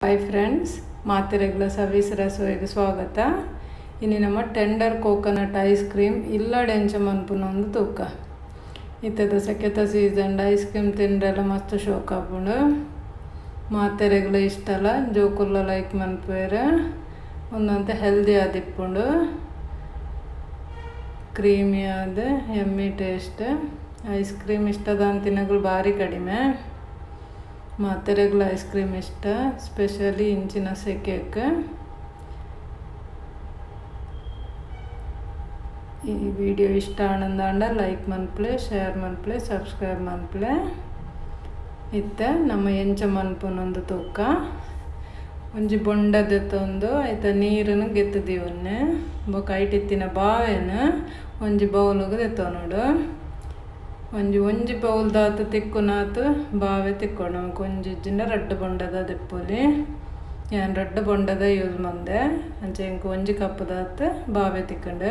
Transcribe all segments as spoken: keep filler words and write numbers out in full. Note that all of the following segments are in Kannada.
ಹಾಯ್ ಫ್ರೆಂಡ್ಸ್, ಮಾತೆ ರೆಗ್ಯುಲರ್ ಸರ್ವಿಸ್ ರಸೋಯಿಗೆ ಸ್ವಾಗತ. ಇನ್ನು ನಮ್ಮ ಟೆಂಡರ್ ಕೋಕೋನಟ್ ಐಸ್ ಕ್ರೀಮ್ ಇಲ್ಲಡೆ ಎಂಚ ಮನ್ಪುನೊಂದು ತೂಕ ಇತ್ತದ ಸೆಕೆತ ಸೀಸನ್ ಐಸ್ ಕ್ರೀಮ್ ತಿಂಡ್ರೆಲ್ಲ ಮಸ್ತ್ ಶೋಕ್ ಆಪುಂಡು. ಮಾತೆ ರೆಗ್ಯುಲರ್ ಇಷ್ಟಲ್ಲ ಜೋಕುಲ್ಲ ಲೈಕ್ ಮನ್ಪೇರ ಒಂದಂತ ಹೆಲ್ದಿ ಆದಿಪ್ಪುಂಡು, ಕ್ರೀಮಿ ಆದ ಎಮ್ಮಿ ಟೇಸ್ಟ್. ಐಸ್ ಕ್ರೀಮ್ ಇಷ್ಟದ ಅಂತಿನಗಳು ಭಾರಿ ಕಡಿಮೆ. ಮಾತೆ ರೆಗ್ಯುಲರ್ ಐಸ್ ಕ್ರೀಮ್ ಇಷ್ಟ, ಸ್ಪೆಷಲಿ ಇಂಚಿನ ಸೆಕೆಕ್ಕೆ. ಈ ವಿಡಿಯೋ ಇಷ್ಟ ಆನಂದಾಂಡ ಲೈಕ್ ಮನ್ಪ್ಲೆ, ಶೇರ್ ಮನ್ಪ್ಲೆ, ಸಬ್ಸ್ಕ್ರೈಬ್ ಮನ್ಪ್ಲೆ. ಇತ್ತ ನಮ್ಮ ಎಂಚ ಮನ್ಪುನೊಂದು ತೂಕ ಒಂಜಿ ಬೊಂಡದ ತಂದು ಆಯ್ತ ನೀರನ್ನು ಗೆತ್ತದೀವನ್ನೆ ಬೊಕ ಐಟಿತ್ತಿನ ಬಾವೆನ ಒಂಜಿ ಬೌಲ್ಗೆ ತೆತ್ತವ ನೋಡು. ಒಂಜಿ ಒಂಜಿ ಬೌಲ್ ದಾತು ತಿಕ್ಕುನಾತು ಬಾವೆ ತಿಕ್ಕೊಂಡು ನಮ್ಗೆ ಒಂಜಿ ಇಜ್ಜಿಂದ ರಡ್ಡ್ ಬೊಂಡದ ದೆಪ್ಪುಲಿ. ನಾನು ರಡ್ಡ್ ಬೊಂಡದ ಯೂಸ್ ಮಂದೆ ಅಂಚೆ ಇಂಕ ಒಂಜಿ ಕಪ್ ದಾತು ಬಾವೆ ತಿಕ್ಕೊಂಡು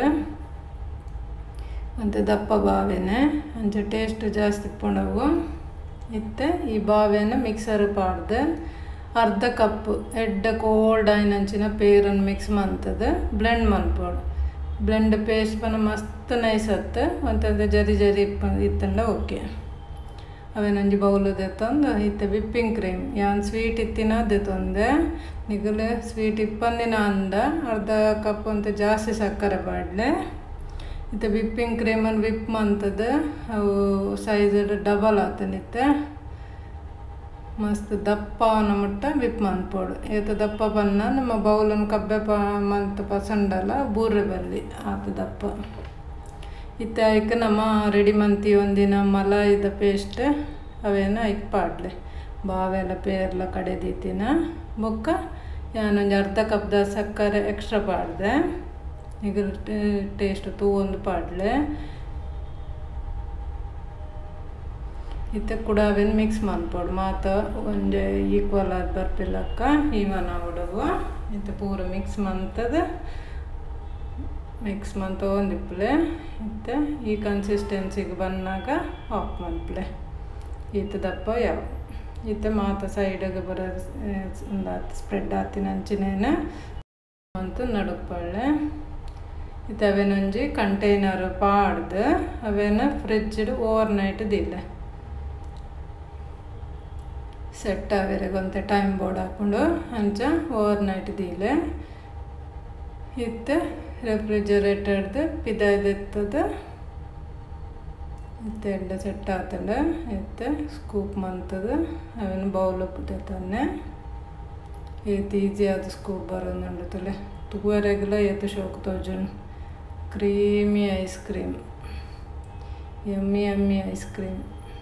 ಮತ್ತು ದಪ್ಪ ಬಾವೆನೆ ಅಂಚೆ ಟೇಸ್ಟ್ ಜಾಸ್ತಿ ಇಪ್ಪುಂಡವು. ಇತ್ತೆ ಈ ಬಾವೆನ ಮಿಕ್ಸರ್ ಪಾಡ್ದು ಅರ್ಧ ಕಪ್ ಎಡ್ಡ ಕೋಲ್ಡ್ ಆಯ್ನಂಚಿನ ಪೇರನ್ನು ಮಿಕ್ಸ್ ಮಂತದ ಬ್ಲೆಂಡ್ ಮನ್ಪೋಡು. ಬ್ಲೆಂಡ್ ಪೇಸ್ಟ್ ಪನ ಮಸ್ತ್ ನೈಸ್ ಹತ್ತು ಒಂತಂದು ಜರಿ ಜರಿ ಇಪ್ಪ ಇತ್ತಂಡ ಓಕೆ. ಅವೇನೊಂಜಿ ಬೌಲ್ ದೆತ್ತೊಂದು ಇತ್ತೆ ವಿಪ್ಪಿಂಗ್ ಕ್ರೀಮ್ ಯಾನ್ ಸ್ವೀಟ್ ಇತ್ತಿನದೆ ತೊಂದೆ ನಿಗಲು ಸ್ವೀಟ್ ಇಪ್ಪಂದಿನ ಅಂದ ಅರ್ಧ ಕಪ್ ಅಂತ ಜಾಸ್ತಿ ಸಕ್ಕರೆ ಪಾಡ್ಲೆ. ಇತ್ತೆ ವಿಪ್ಪಿಂಗ್ ಕ್ರೀಮನ್ನು ವಿಪ್ ಮಂತದ ಅವು ಸೈಜ್ ಡಬಲ್ ಆತನಿತ್ತೆ ಮಸ್ತ್ ದಪ್ಪ ಮಟ್ಟ ವಿಪ್ ಮನ್ಪೋಡು. ಏತ ದಪ್ಪ ಬನ್ನ ನಮ್ಮ ಬೌಲನ್ನು ಕಬ್ಬೆ ಪ ಮಂತ್ ಪಸಂಡಲ್ಲ ಬೂರ್ರೆ ಬಲ್ಲಿ ಆತ ದಪ್ಪ. ಇತ್ತೆ ಐಕ ನಮ್ಮ ರೆಡಿ ಮಂತಿ ಒಂದಿನ ಮಲಾಯಿದ ಪೇಸ್ಟ್ ಅವೇನ ಐಕ್ ಪಾಡ್ಲೆ ಬಾವೆಲ್ಲ ಪೇರ್ಲ ಕಡೆದೀತಿನ ಬೊಕ್ಕ ನಾನೊಂದು ಅರ್ಧ ಕಪ್ದ ಸಕ್ಕರೆ ಎಕ್ಸ್ಟ್ರಾ ಪಾಡ್ದೆ. ಈಗ ಟೇಸ್ಟ್ ತೂ ಒಂದು ಪಾಡ್ಲೆ. ಇತ್ತೆ ಕೂಡ ಅವೇನು ಮಿಕ್ಸ್ ಮನ್ಪೋಡು ಮಾತ ಒಂಜೆ ಈಕ್ವಲ್ ಆದ ಬರ್ಪಿಲ್ಲಕ್ಕ ಇವನ ಉಡವು. ಇತ್ತೆ ಪೂರ ಮಿಕ್ಸ್ ಮಂತದ ಮಿಕ್ಸ್ ಮಂತ ಒಂದಿಪ್ಪಲೆ. ಇತ್ತೆ ಈ ಕನ್ಸಿಸ್ಟೆನ್ಸಿಗೆ ಬಂದಾಗ ಆಫ್ ಮನ್ಪ್ಲೆ ಈತ ದಪ್ಪ ಯಾವ ಇತ್ತೆ ಮಾತ ಸೈಡಿಗೆ ಬರೋ ಒಂದು ಹತ್ತು ಸ್ಪ್ರೆಡ್ ಆತಿನ ಅಂಚಿನೇನು ಅಂತ ನಡುಪಳ್ಳೆ. ಇತ್ತೆ ಅವೇನೊಂಜಿ ಕಂಟೈನರ್ ಪಾಡ್ದು ಅವೇನ ಫ್ರಿಜ್ಡ್ ಓವರ್ ನೈಟ್ ದಿಲ್ಲ ಸೆಟ್ ಆವೇರೆಗೊಂತೆ ಟೈಮ್ ಬೋರ್ಡ್ ಹಾಕೊಂಡು ಅಂಚ ಓವರ್ ನೈಟ್ ದೀಲೆ. ಇತ್ತು ರೆಫ್ರಿಜರೇಟರ್ದು ಪಿದಾಯ್ದೆತ್ತದ ಇತ್ತು ಎಡ್ಡ ಸೆಟ್ ಆತಂಡ ಇತ್ತು ಸ್ಕೂಪ್ ಮಂತದ ಅವೇನು ಬೌಲ್ ಉಪ್ಪುತ್ತೆ ಏತ್ ಈಸಿ ಆದ ಸ್ಕೂಪ್ ಬರೋದು ತುಲೆ ತುಗುವ ರೆಗ್ಯುಲರ್ ಏತು ಶೋಕ್ ತೋಜುನು. ಕ್ರೀಮಿ ಐಸ್ ಕ್ರೀಮ್, ಎಮ್ಮಿ ಎಮ್ಮಿ ಐಸ್ ಕ್ರೀಮ್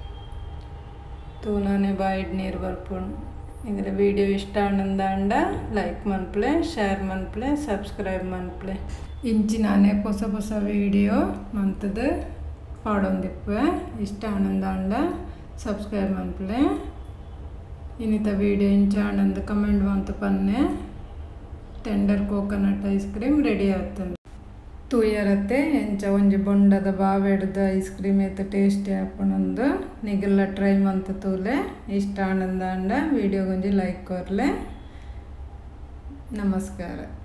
ತೂನಾನೆ ಬಾಯಿಡ್ ನೀರು ಬರ್ಪುಂಡು. ಇದರ ವಿಡಿಯೋ ಇಷ್ಟ ಆನಂದಾಂಡ ಲೈಕ್ ಮನ್ಪ್ಲೆ, ಶೇರ್ ಮನ್ಪ್ಲೆ, ಸಬ್ಸ್ಕ್ರೈಬ್ ಮನ್ಪ್ಲೆ. ಇಂಚಿ ನಾನೇ ಹೊಸ ಹೊಸ ವಿಡಿಯೋ ಮಂತದ ಪಾಡೊಂದಿಪ್ಪೆ ಇಷ್ಟ ಆನಂದಾಂಡ ಸಬ್ಸ್ಕ್ರೈಬ್ ಮನ್ಪ್ಲೆ. ಇನ್ನಿತ ವಿಡಿಯೋ ಇಂಚ ಆನಂದ ಕಮೆಂಟ್ ಮಂತ ಪನ್ನೆ tender coconut ice cream ready ಆಗ್ತದೆ. ತೂಯರತ್ತೆ ಎಂಚ ಒಂಜಿ ಬೊಂಡದ ಬಾವೆಡ್ದ ಐಸ್ ಕ್ರೀಮ್ ಐತೆ ಟೇಸ್ಟಿ ಆಪುನೊಂದು ನಿಗೆಲ್ಲ ಟ್ರೈ ಮಂತ ತೂಲೆ ಇಷ್ಟ ಆನಂದಾಂಡ ವಿಡಿಯೋಗೊಂಜಿ ಲೈಕ್ ಕೊರ್ಲೆ. ನಮಸ್ಕಾರ.